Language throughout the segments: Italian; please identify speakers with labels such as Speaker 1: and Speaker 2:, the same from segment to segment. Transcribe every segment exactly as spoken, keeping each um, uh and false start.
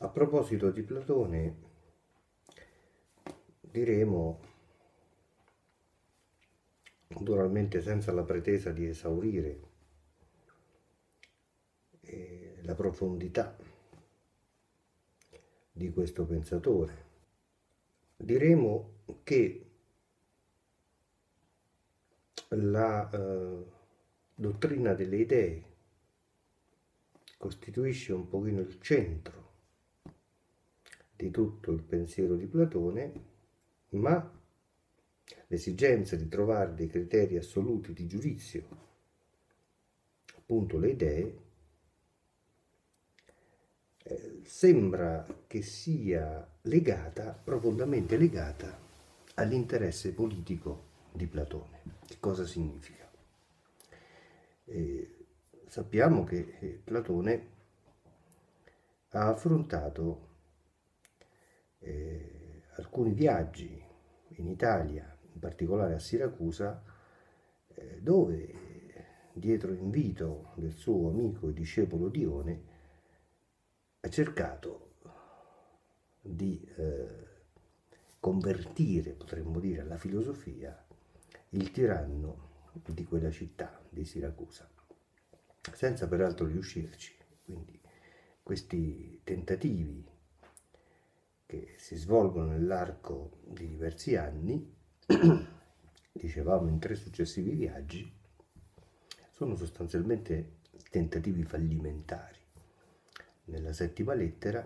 Speaker 1: A proposito di Platone, diremo, naturalmente senza la pretesa di esaurire eh, la profondità di questo pensatore, diremo che la eh, dottrina delle idee costituisce un pochino il centro di tutto il pensiero di Platone, ma l'esigenza di trovare dei criteri assoluti di giudizio, appunto le idee, eh, sembra che sia legata, profondamente legata, all'interesse politico di Platone. Che cosa significa? Eh, sappiamo che eh, Platone ha affrontato eh, alcuni viaggi in Italia, in particolare a Siracusa, eh, dove dietro invito del suo amico e discepolo Dione ha cercato di eh, convertire, potremmo dire, alla filosofia il tiranno di quella città, di Siracusa, senza peraltro riuscirci. Quindi questi tentativi che si svolgono nell'arco di diversi anni, dicevamo in tre successivi viaggi, sono sostanzialmente tentativi fallimentari. Nella settima lettera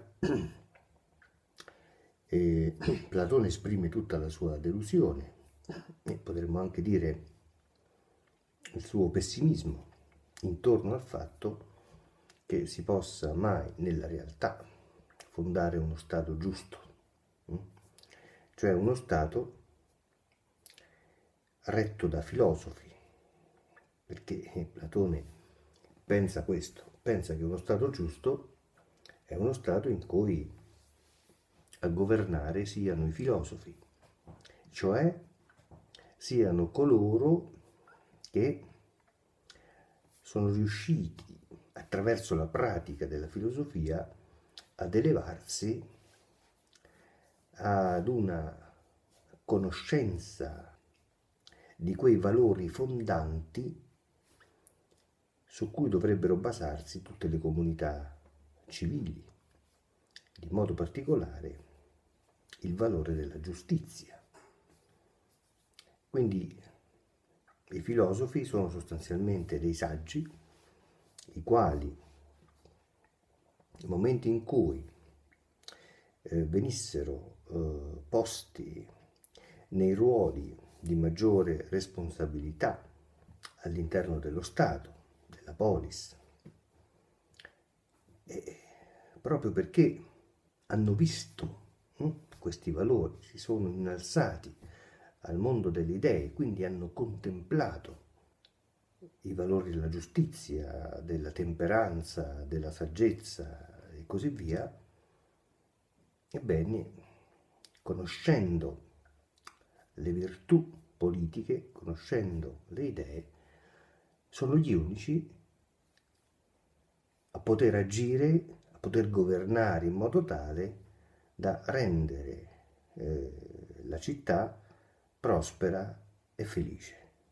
Speaker 1: e Platone esprime tutta la sua delusione e potremmo anche dire il suo pessimismo intorno al fatto che si possa mai nella realtà fondare uno Stato giusto, cioè uno Stato retto da filosofi, perché Platone pensa questo, pensa che uno Stato giusto è uno Stato in cui a governare siano i filosofi, cioè siano coloro che sono riusciti attraverso la pratica della filosofia ad elevarsi ad una conoscenza di quei valori fondanti su cui dovrebbero basarsi tutte le comunità civili, in modo particolare il valore della giustizia. Quindi i filosofi sono sostanzialmente dei saggi, i quali, nel momento in cui eh, venissero eh, posti nei ruoli di maggiore responsabilità all'interno dello Stato, della polis, e proprio perché hanno visto hm, questi valori, si sono innalzati al mondo delle idee, quindi hanno contemplato i valori della giustizia, della temperanza, della saggezza e così via, ebbene, conoscendo le virtù politiche, conoscendo le idee, sono gli unici a poter agire, a poter governare in modo tale da rendere eh, la città prospera e felice.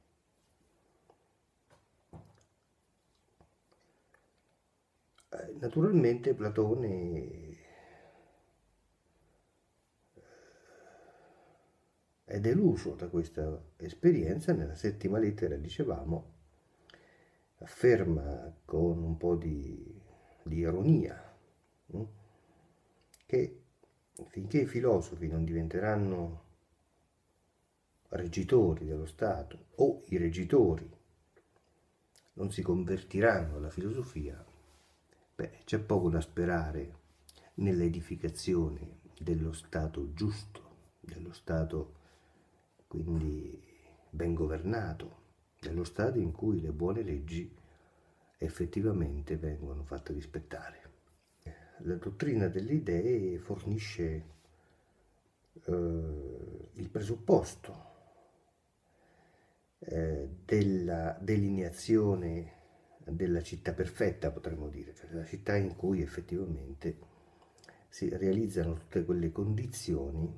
Speaker 1: Eh, naturalmente Platone è deluso da questa esperienza. Nella settima lettera, dicevamo, afferma con un po' di, di ironia hm, che finché i filosofi non diventeranno reggitori dello Stato o i reggitori non si convertiranno alla filosofia, beh, c'è poco da sperare nell'edificazione dello Stato giusto, dello Stato quindi ben governato, dello Stato in cui le buone leggi effettivamente vengono fatte rispettare. La dottrina delle idee fornisce eh, il presupposto eh, della delineazione della città perfetta, potremmo dire, cioè la città in cui effettivamente si realizzano tutte quelle condizioni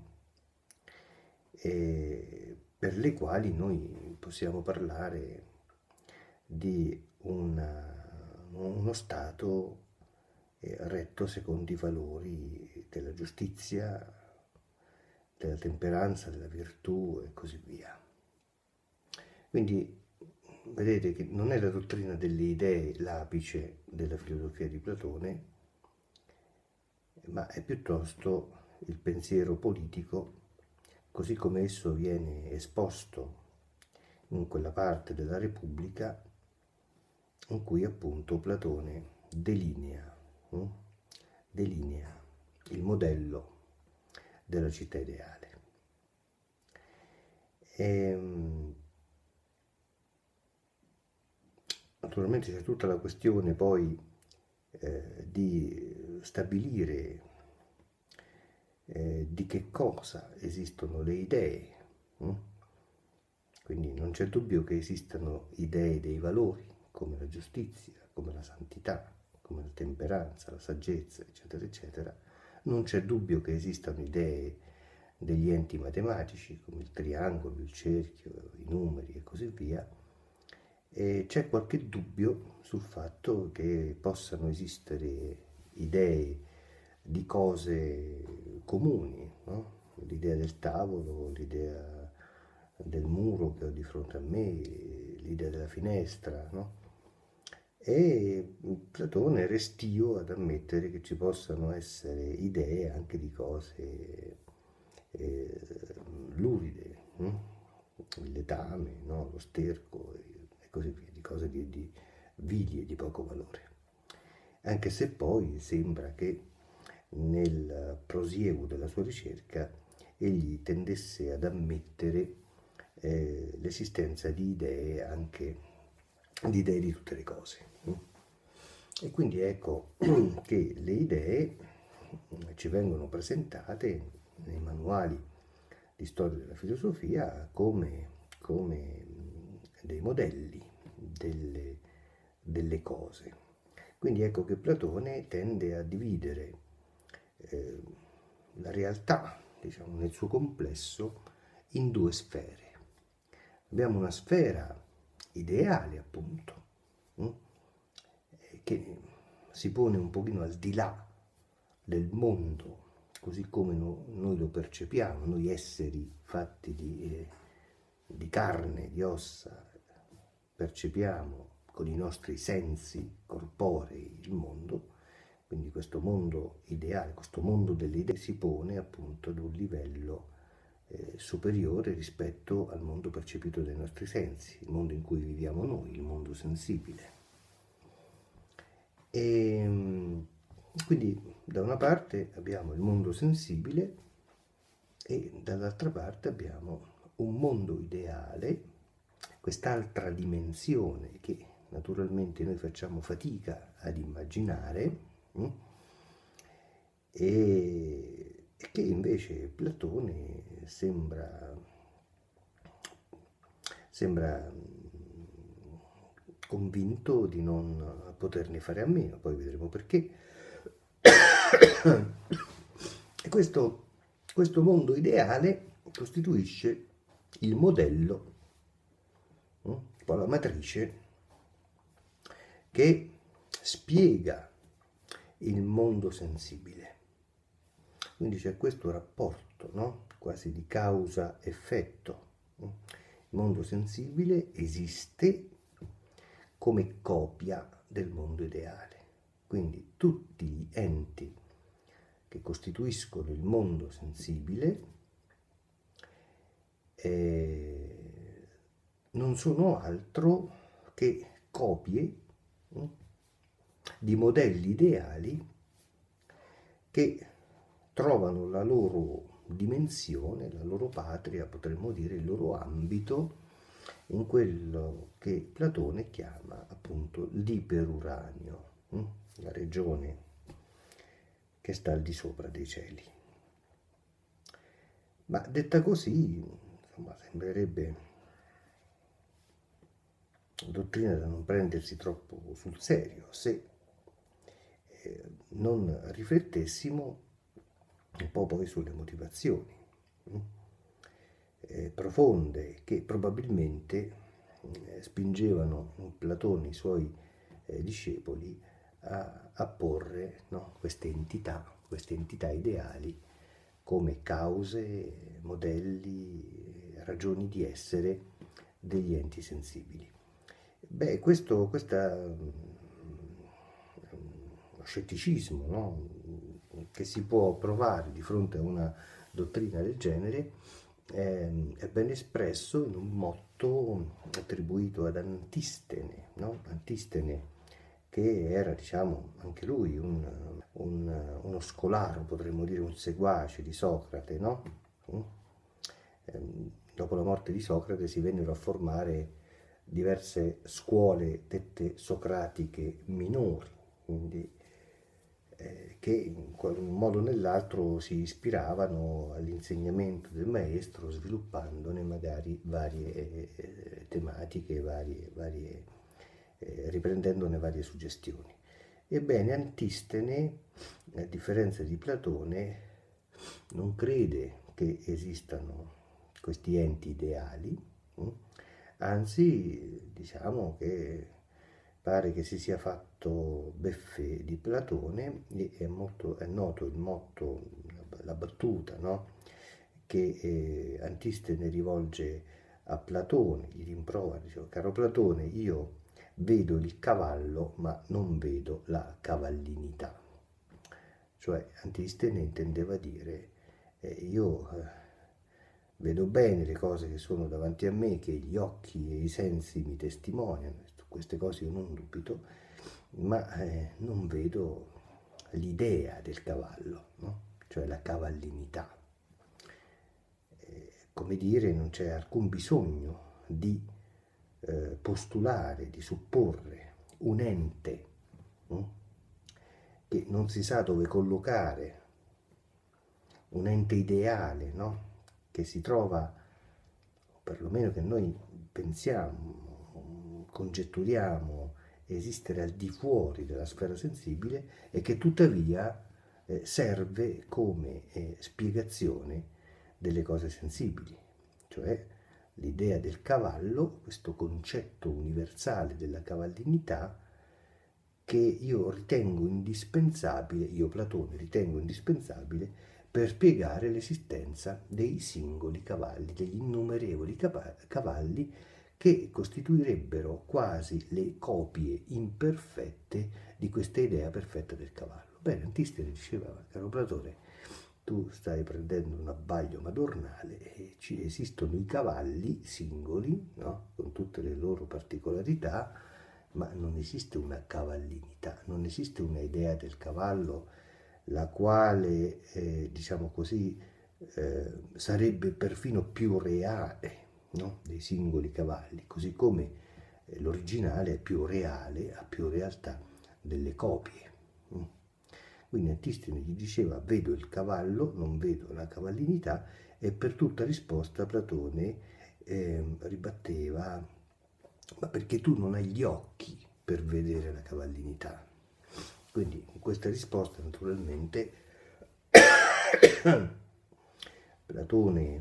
Speaker 1: eh, per le quali noi possiamo parlare di una, uno Stato eh, retto secondo i valori della giustizia, della temperanza, della virtù e così via. Quindi vedete che non è la dottrina delle idee l'apice della filosofia di Platone, ma è piuttosto il pensiero politico così come esso viene esposto in quella parte della Repubblica in cui appunto Platone delinea, hm? delinea il modello della città ideale. E, naturalmente c'è tutta la questione poi eh, di stabilire eh, di che cosa esistono le idee. Hm? Quindi non c'è dubbio che esistano idee dei valori, come la giustizia, come la santità, come la temperanza, la saggezza, eccetera, eccetera. Non c'è dubbio che esistano idee degli enti matematici, come il triangolo, il cerchio, i numeri e così via. E c'è qualche dubbio sul fatto che possano esistere idee di cose comuni, no? L'idea del tavolo, l'idea del muro che ho di fronte a me, l'idea della finestra, no? E Platone è restio ad ammettere che ci possano essere idee anche di cose eh, luride, hm? Il letame, no? Lo sterco e così via, di cose di, di vili e di poco valore. Anche se poi sembra che nel prosieguo della sua ricerca egli tendesse ad ammettere eh, l'esistenza di idee anche di idee di tutte le cose. E quindi ecco che le idee ci vengono presentate nei manuali di storia della filosofia come, come dei modelli delle, delle cose. Quindi ecco che Platone tende a dividere eh, la realtà, diciamo, nel suo complesso in due sfere. Abbiamo una sfera ideale, appunto, hm? che si pone un pochino al di là del mondo, così come no, noi lo percepiamo, noi esseri fatti di, eh, di carne, di ossa, percepiamo con i nostri sensi corporei il mondo. Quindi questo mondo ideale, questo mondo delle idee si pone appunto ad un livello eh, superiore rispetto al mondo percepito dai nostri sensi, il mondo in cui viviamo noi, il mondo sensibile. E quindi da una parte abbiamo il mondo sensibile e dall'altra parte abbiamo un mondo ideale, quest'altra dimensione che naturalmente noi facciamo fatica ad immaginare hm? e, e che invece Platone sembra, sembra convinto di non poterne fare a meno, poi vedremo perché. E questo, questo mondo ideale costituisce il modello, un po' la matrice, che spiega il mondo sensibile. Quindi c'è questo rapporto, no? Quasi di causa-effetto. Il mondo sensibile esiste come copia del mondo ideale. Quindi tutti gli enti che costituiscono il mondo sensibile eh, non sono altro che copie hm, di modelli ideali che trovano la loro dimensione, la loro patria, potremmo dire il loro ambito, in quello che Platone chiama appunto l'iperuranio, hm? la regione che sta al di sopra dei cieli. Ma detta così, insomma, sembrerebbe una dottrina da non prendersi troppo sul serio se eh, non riflettessimo un po' poi sulle motivazioni eh, profonde che probabilmente eh, spingevano Platone e i suoi eh, discepoli a, a porre, no, queste entità, queste entità ideali come cause, modelli, ragioni di essere degli enti sensibili. Beh, questo questa, lo scetticismo, no, che si può provare di fronte a una dottrina del genere eh, è ben espresso in un motto attribuito ad Antistene, no? Antistene che era, diciamo, anche lui un, un, uno scolaro, potremmo dire un seguace di Socrate, no? Ehm, dopo la morte di Socrate si vennero a formare diverse scuole dette socratiche minori, quindi eh, che in un modo o nell'altro si ispiravano all'insegnamento del maestro, sviluppandone magari varie eh, tematiche, varie, varie, eh, riprendendone varie suggestioni. Ebbene, Antistene, a differenza di Platone, non crede che esistano questi enti ideali, hm? Anzi, diciamo che pare che si sia fatto beffe di Platone e è, molto, è noto il motto, la battuta, no? Che eh, Antistene rivolge a Platone, gli rimprovera, dice, caro Platone, io vedo il cavallo ma non vedo la cavallinità. Cioè Antistene intendeva dire eh, io eh, vedo bene le cose che sono davanti a me, che gli occhi e i sensi mi testimoniano, su queste cose io non dubito, ma eh, non vedo l'idea del cavallo, no? Cioè la cavallinità. Eh, come dire, non c'è alcun bisogno di eh, postulare, di supporre un ente no? che non si sa dove collocare, un ente ideale, no? Che si trova, o perlomeno che noi pensiamo, congetturiamo, esistere al di fuori della sfera sensibile e che tuttavia eh, serve come eh, spiegazione delle cose sensibili, cioè l'idea del cavallo, questo concetto universale della cavallinità che io ritengo indispensabile, io Platone ritengo indispensabile per spiegare l'esistenza dei singoli cavalli, degli innumerevoli cavalli che costituirebbero quasi le copie imperfette di questa idea perfetta del cavallo. Bene, Antistene diceva, caro Platone, tu stai prendendo un abbaglio madornale e ci esistono i cavalli singoli, no? Con tutte le loro particolarità, ma non esiste una cavallinità, non esiste una idea del cavallo la quale, eh, diciamo così, eh, sarebbe perfino più reale, no? Dei singoli cavalli, così come eh, l'originale è più reale, ha più realtà delle copie. Mm. Quindi Antistene gli diceva vedo il cavallo, non vedo la cavallinità, e per tutta risposta Platone eh, ribatteva ma perché tu non hai gli occhi per vedere la cavallinità. Quindi in questa risposta naturalmente Platone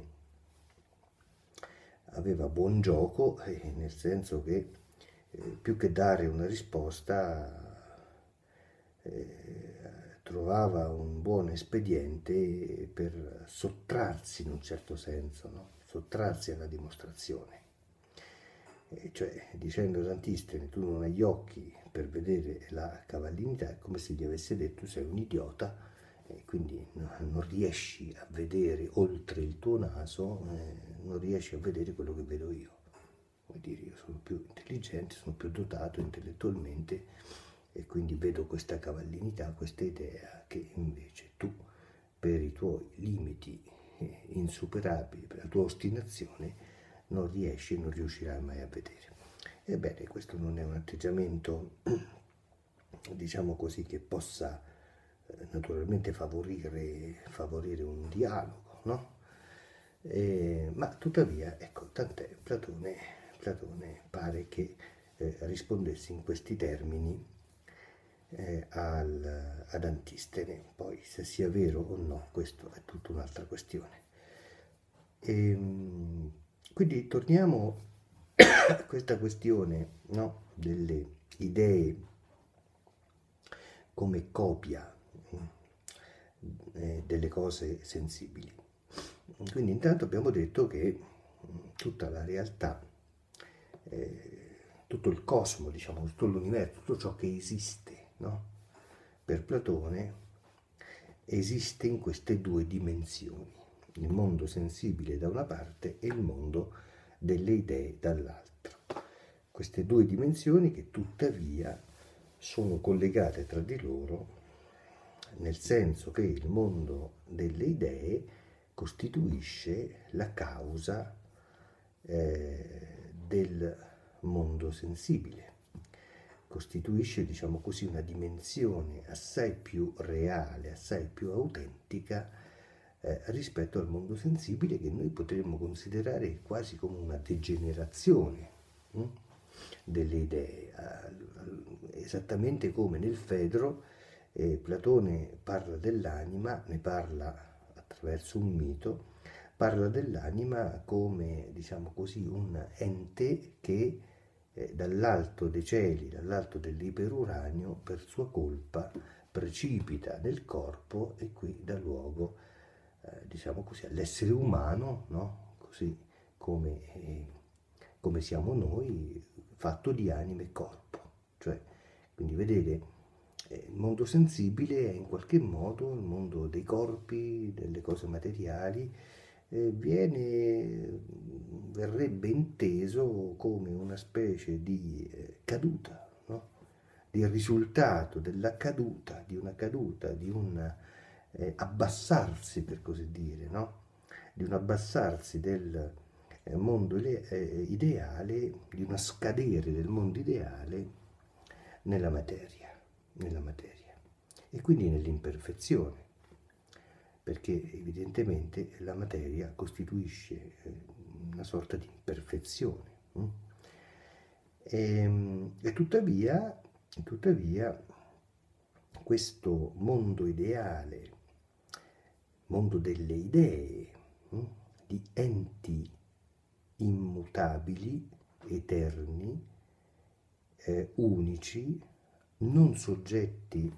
Speaker 1: aveva buon gioco, eh, nel senso che eh, più che dare una risposta eh, trovava un buon espediente per sottrarsi in un certo senso, no? Sottrarsi alla dimostrazione. E cioè dicendo ad Antistene tu non hai gli occhi per vedere la cavallinità, è come se gli avesse detto tu sei un idiota e quindi non riesci a vedere oltre il tuo naso, eh, non riesci a vedere quello che vedo io. Vuol dire, io sono più intelligente, sono più dotato intellettualmente e quindi vedo questa cavallinità, questa idea che invece tu, per i tuoi limiti eh, insuperabili, per la tua ostinazione, non riesci e non riuscirai mai a vedere. Ebbene, questo non è un atteggiamento, diciamo così, che possa eh, naturalmente favorire, favorire un dialogo, no? Eh, ma tuttavia, ecco, tant'è, Platone, Platone pare che eh, rispondesse in questi termini eh, al, ad Antistene. Poi se sia vero o no, questo è tutta un'altra questione. E, quindi torniamo a questa questione, no, delle idee come copia eh, delle cose sensibili. Quindi intanto abbiamo detto che tutta la realtà, eh, tutto il cosmo, diciamo, tutto l'universo, tutto ciò che esiste, no? Per Platone esiste in queste due dimensioni, il mondo sensibile da una parte e il mondo delle idee dall'altra. Queste due dimensioni che tuttavia sono collegate tra di loro, nel senso che il mondo delle idee costituisce la causa eh, del mondo sensibile, costituisce, diciamo così, una dimensione assai più reale, assai più autentica eh, rispetto al mondo sensibile, che noi potremmo considerare quasi come una degenerazione hm, delle idee, esattamente come nel Fedro eh, Platone parla dell'anima, ne parla attraverso un mito, parla dell'anima come, diciamo così, un ente che eh, dall'alto dei cieli, dall'alto dell'iperuranio, per sua colpa precipita nel corpo e qui dà luogo, eh, diciamo così, all'essere umano, no? Così come, eh, come siamo noi, fatto di anima e corpo. Cioè, quindi vedete, il mondo sensibile è in qualche modo il mondo dei corpi, delle cose materiali, eh, viene, verrebbe inteso come una specie di eh, caduta, no? Di risultato della caduta, di una caduta, di un eh, abbassarsi, per così dire, no? Di un abbassarsi del eh, mondo eh, ideale, di una scadere del mondo ideale nella materia, nella materia e quindi nell'imperfezione, perché evidentemente la materia costituisce una sorta di imperfezione. E, e tuttavia, tuttavia questo mondo ideale, mondo delle idee, di enti immutabili, eterni, eh, unici, non soggetti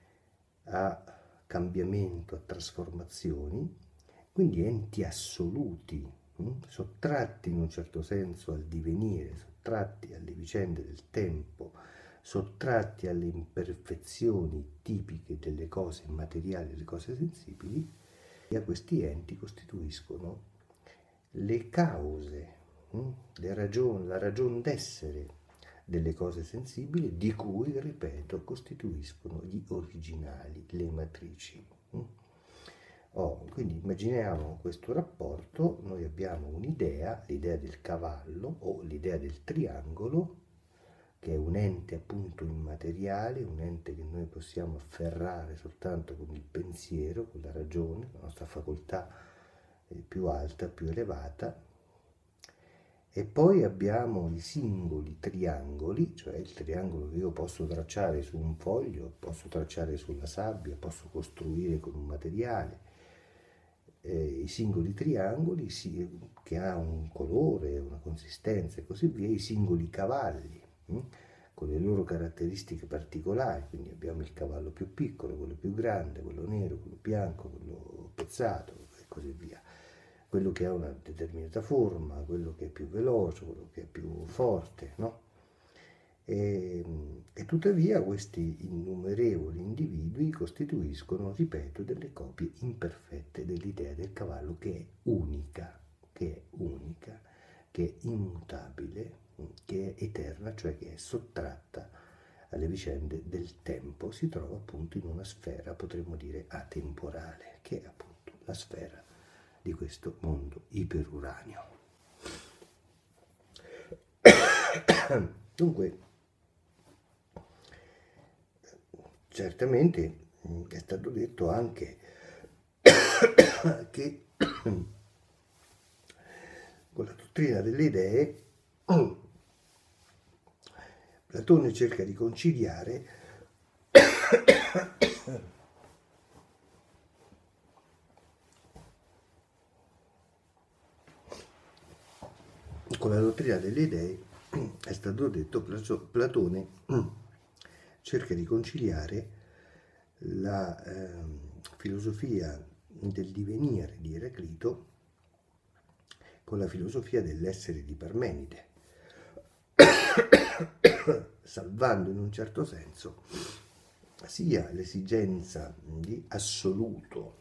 Speaker 1: a cambiamento, a trasformazioni, quindi enti assoluti, hm? sottratti in un certo senso al divenire, sottratti alle vicende del tempo, sottratti alle imperfezioni tipiche delle cose materiali, delle cose sensibili, e a questi enti costituiscono le cause, hm? le ragioni, la ragion d'essere delle cose sensibili, di cui, ripeto, costituiscono gli originali, le matrici. Oh, quindi immaginiamo questo rapporto, noi abbiamo un'idea, l'idea del cavallo o l'idea del triangolo, che è un ente appunto immateriale, un ente che noi possiamo afferrare soltanto con il pensiero, con la ragione, la nostra facoltà più alta, più elevata. E poi abbiamo i singoli triangoli, cioè il triangolo che io posso tracciare su un foglio, posso tracciare sulla sabbia, posso costruire con un materiale. Eh, I singoli triangoli sì, che ha un colore, una consistenza e così via, i singoli cavalli, hm? con le loro caratteristiche particolari, quindi abbiamo il cavallo più piccolo, quello più grande, quello nero, quello bianco, quello pezzato e così via. Quello che ha una determinata forma, quello che è più veloce, quello che è più forte, no? E, e tuttavia questi innumerevoli individui costituiscono, ripeto, delle copie imperfette dell'idea del cavallo che è unica, che è unica, che è immutabile, che è eterna, cioè che è sottratta alle vicende del tempo, si trova appunto in una sfera, potremmo dire, atemporale, che è appunto la sfera di questo mondo iperuranio. Dunque, certamente è stato detto anche che con la dottrina delle idee Platone cerca di conciliare Con la dottrina delle idee è stato detto Platone cerca di conciliare la eh, filosofia del divenire di Eraclito con la filosofia dell'essere di Parmenide, salvando in un certo senso sia l'esigenza di assoluto,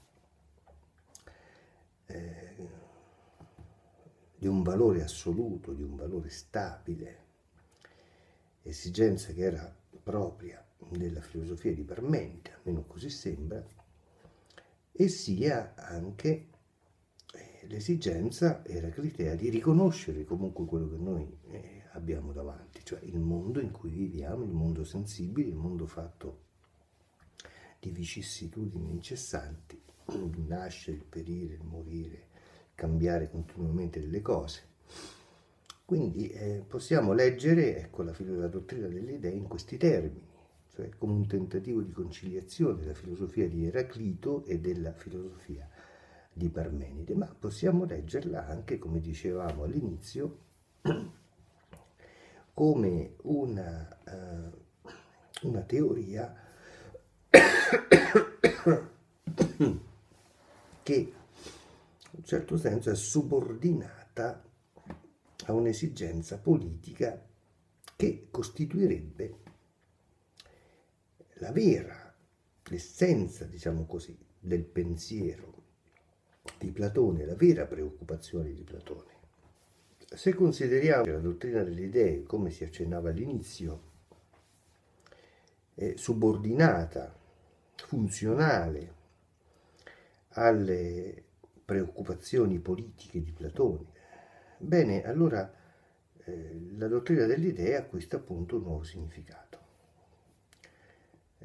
Speaker 1: eh, di un valore assoluto, di un valore stabile, esigenza che era propria della filosofia di Parmenide, almeno così sembra, e sia anche eh, l'esigenza eraclitea di riconoscere comunque quello che noi eh, abbiamo davanti, cioè il mondo in cui viviamo, il mondo sensibile, il mondo fatto di vicissitudini incessanti, il nascere, il perire, il morire, cambiare continuamente delle cose. Quindi eh, possiamo leggere ecco, la, la dottrina delle idee in questi termini, cioè come un tentativo di conciliazione della filosofia di Eraclito e della filosofia di Parmenide, ma possiamo leggerla anche, come dicevamo all'inizio, come una, uh, una teoria che in un certo senso è subordinata a un'esigenza politica che costituirebbe la vera, l'essenza, diciamo così, del pensiero di Platone, la vera preoccupazione di Platone. Se consideriamo la dottrina delle idee, come si accennava all'inizio, è subordinata, funzionale alle preoccupazioni politiche di Platone, bene, allora eh, la dottrina delle idee acquista appunto un nuovo significato. Eh,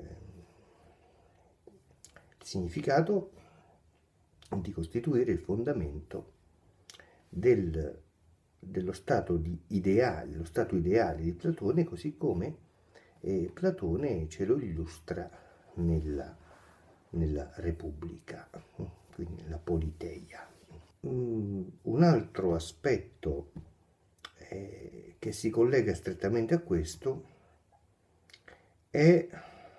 Speaker 1: il significato di costituire il fondamento del, dello stato di ideale, lo stato ideale di Platone, così come eh, Platone ce lo illustra nella, nella Repubblica, quindi nella Politeia. Mm, un altro aspetto eh, che si collega strettamente a questo è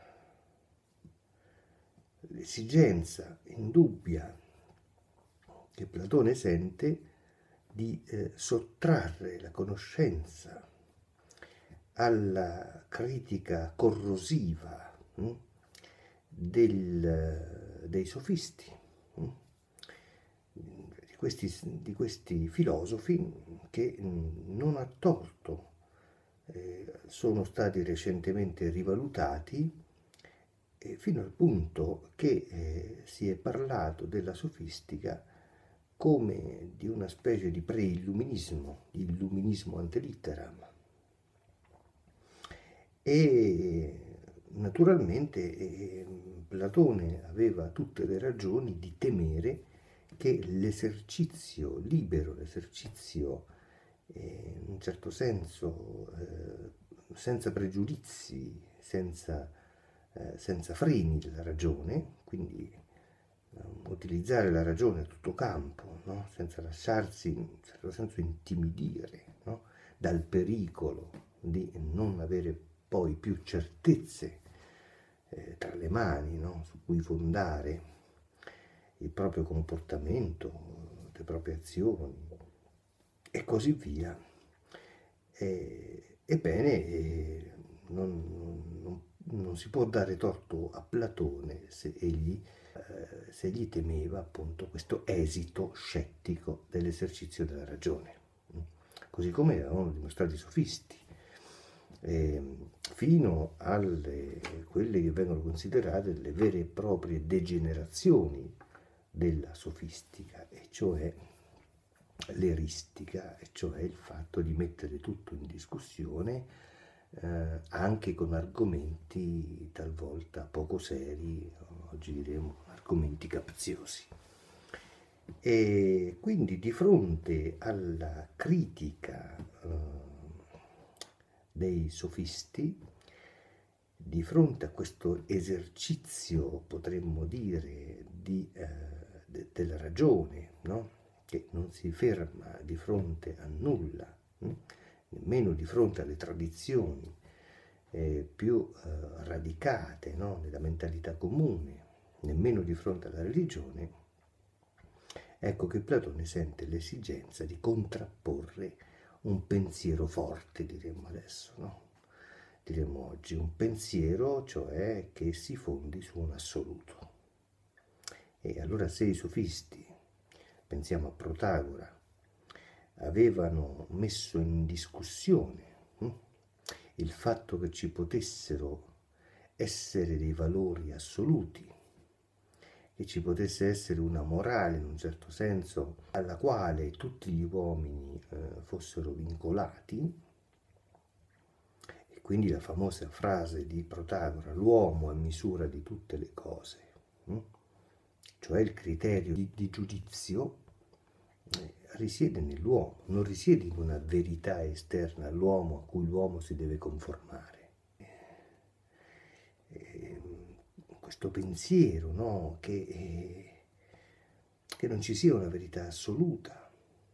Speaker 1: l'esigenza indubbia che Platone sente di eh, sottrarre la conoscenza alla critica corrosiva hm, del, dei sofisti, hm, di, questi, di questi filosofi che hm, non a torto eh, sono stati recentemente rivalutati eh, fino al punto che eh, si è parlato della sofistica come di una specie di pre-illuminismo, di illuminismo ante litteram. E naturalmente eh, Platone aveva tutte le ragioni di temere che l'esercizio libero, l'esercizio eh, in un certo senso eh, senza pregiudizi, senza, eh, senza freni della ragione, quindi utilizzare la ragione a tutto campo, no? Senza lasciarsi in un certo senso intimidire, no? Dal pericolo di non avere poi più certezze eh, tra le mani, no? Su cui fondare il proprio comportamento, le proprie azioni e così via. E, ebbene, eh, non, non, non si può dare torto a Platone se egli se gli temeva appunto questo esito scettico dell'esercizio della ragione, così come avevano dimostrato i sofisti, eh, fino alle quelle che vengono considerate le vere e proprie degenerazioni della sofistica, e cioè l'eristica, e cioè il fatto di mettere tutto in discussione eh, anche con argomenti talvolta poco seri, oggi diremo argomenti capziosi. E quindi di fronte alla critica eh, dei sofisti, di fronte a questo esercizio, potremmo dire, di, eh, de, della ragione, no? Che non si ferma di fronte a nulla, hm? nemmeno di fronte alle tradizioni eh, più eh, radicate, no? nella mentalità comune, nemmeno di fronte alla religione, ecco che Platone sente l'esigenza di contrapporre un pensiero forte, diremmo adesso, no? Diremmo oggi, un pensiero cioè che si fondi su un assoluto. E allora se i sofisti, pensiamo a Protagora, avevano messo in discussione hm, il fatto che ci potessero essere dei valori assoluti, che ci potesse essere una morale in un certo senso alla quale tutti gli uomini eh, fossero vincolati, e quindi la famosa frase di Protagora, l'uomo è misura di tutte le cose, hm? Cioè il criterio di, di giudizio eh, risiede nell'uomo, non risiede in una verità esterna all'uomo a cui l'uomo si deve conformare. Eh, questo pensiero, no? che, eh, che non ci sia una verità assoluta,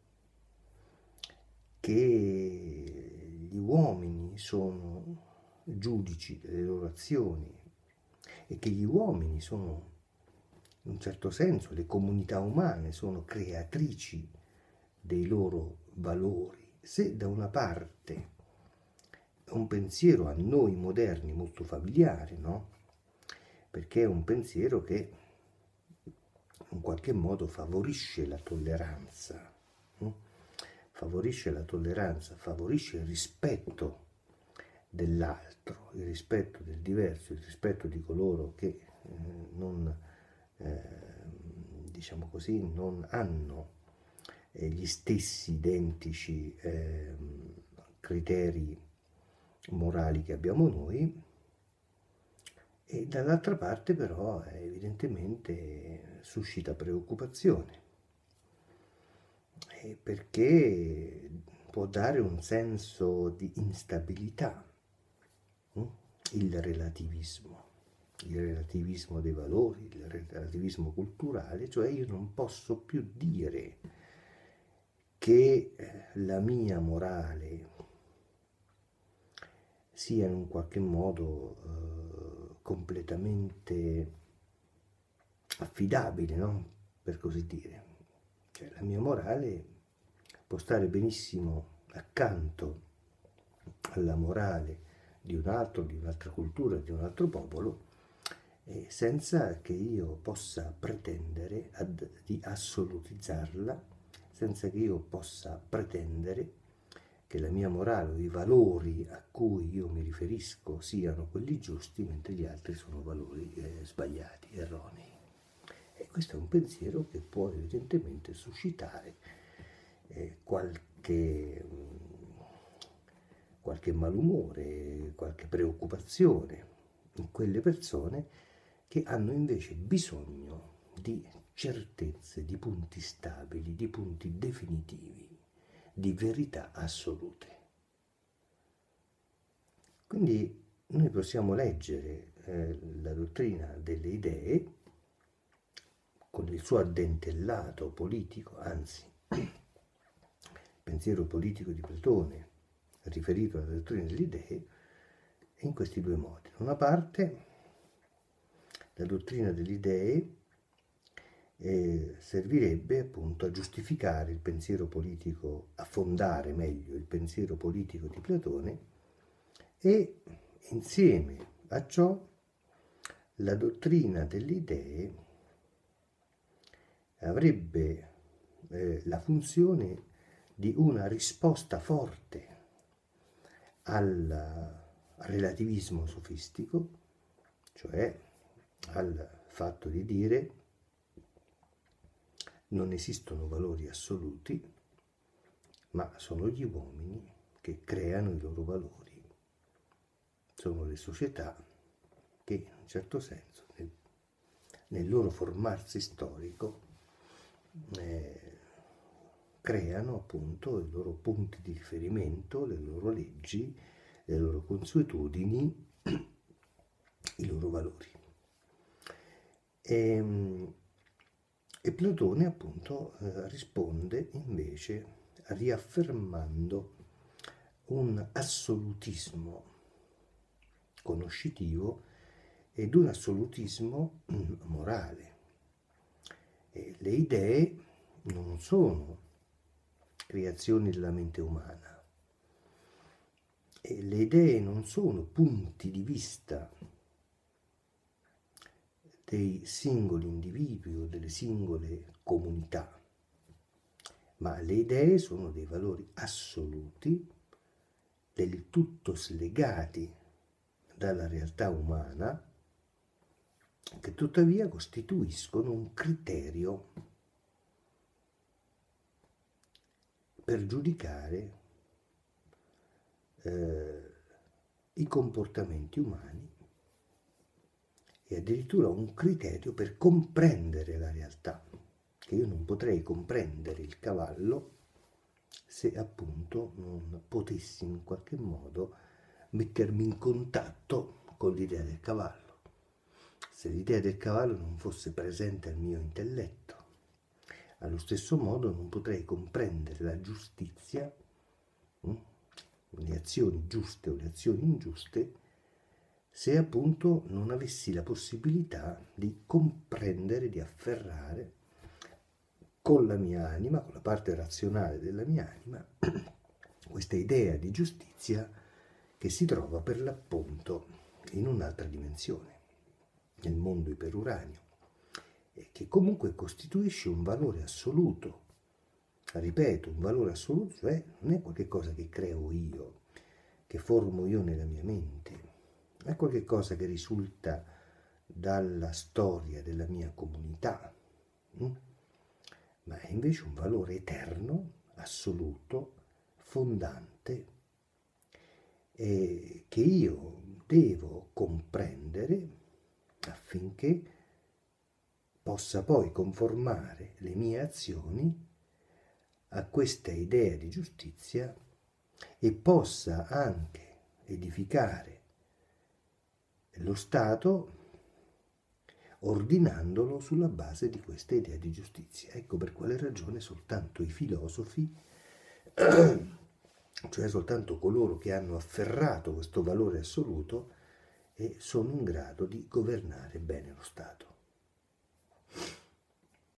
Speaker 1: che gli uomini sono giudici delle loro azioni e che gli uomini sono, in un certo senso, le comunità umane sono creatrici dei loro valori. Se da una parte è un pensiero a noi moderni molto familiare, no? Perché è un pensiero che in qualche modo favorisce la tolleranza, hm? favorisce la tolleranza, favorisce il rispetto dell'altro, il rispetto del diverso, il rispetto di coloro che eh, non, eh, diciamo così, non hanno eh, gli stessi identici eh, criteri morali che abbiamo noi. E dall'altra parte però evidentemente suscita preoccupazione, perché può dare un senso di instabilità, il relativismo, il relativismo dei valori, il relativismo culturale, cioè io non posso più dire che la mia morale sia in un qualche modo eh, completamente affidabile, no? Per così dire. Cioè, la mia morale può stare benissimo accanto alla morale di un altro, di un'altra cultura, di un altro popolo, eh, senza che io possa pretendere ad, di assolutizzarla, senza che io possa pretendere che la mia morale o i valori a cui io mi riferisco siano quelli giusti, mentre gli altri sono valori eh, sbagliati, erronei. E questo è un pensiero che può evidentemente suscitare eh, qualche, qualche malumore, qualche preoccupazione in quelle persone che hanno invece bisogno di certezze, di punti stabili, di punti definitivi, di verità assolute. Quindi noi possiamo leggere eh, la dottrina delle idee con il suo addentellato politico, anzi, il pensiero politico di Platone riferito alla dottrina delle idee, in questi due modi. Da una parte, la dottrina delle idee eh, servirebbe appunto a giustificare il pensiero politico, a fondare meglio il pensiero politico di Platone, e insieme a ciò la dottrina delle idee avrebbe eh, la funzione di una risposta forte al relativismo sofistico, cioè al fatto di dire non esistono valori assoluti, ma sono gli uomini che creano i loro valori, sono le società che in un certo senso nel, nel loro formarsi storico eh, creano appunto i loro punti di riferimento, le loro leggi, le loro consuetudini i loro valori. E, e Platone appunto eh, risponde invece riaffermando un assolutismo conoscitivo ed un assolutismo mm, morale. E le idee non sono creazioni della mente umana, e le idee non sono punti di vista dei singoli individui o delle singole comunità, ma le idee sono dei valori assoluti, del tutto slegati dalla realtà umana, che tuttavia costituiscono un criterio per giudicare eh, i comportamenti umani e addirittura un criterio per comprendere la realtà, che io non potrei comprendere il cavallo se appunto non potessi in qualche modo mettermi in contatto con l'idea del cavallo. Se l'idea del cavallo non fosse presente al mio intelletto, allo stesso modo non potrei comprendere la giustizia, le azioni giuste o le azioni ingiuste, se appunto non avessi la possibilità di comprendere, di afferrare con la mia anima, con la parte razionale della mia anima, questa idea di giustizia che si trova per l'appunto in un'altra dimensione, nel mondo iperuranio, e che comunque costituisce un valore assoluto. Ripeto, un valore assoluto, cioè non è qualcosa che creo io, che formo io nella mia mente, è qualcosa che risulta dalla storia della mia comunità, hm? ma è invece un valore eterno, assoluto, fondante, eh, che io devo comprendere affinché possa poi conformare le mie azioni a questa idea di giustizia e possa anche edificare lo Stato ordinandolo sulla base di questa idea di giustizia. Ecco per quale ragione soltanto i filosofi, cioè soltanto coloro che hanno afferrato questo valore assoluto, sono in grado di governare bene lo Stato.